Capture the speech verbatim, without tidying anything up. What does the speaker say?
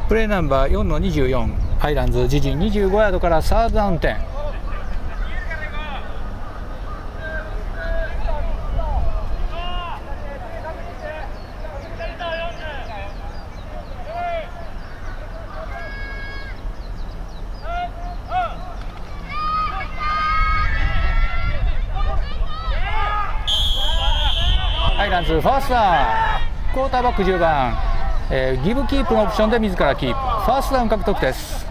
プレーナンバーよんのにじゅうよん、アイランズ自陣にじゅうごヤードからサードダウン点。アイランズファーストダウン、クォーターバックじゅうばん、えー、ギブキープのオプションで自らキープ、ファーストダウン獲得です。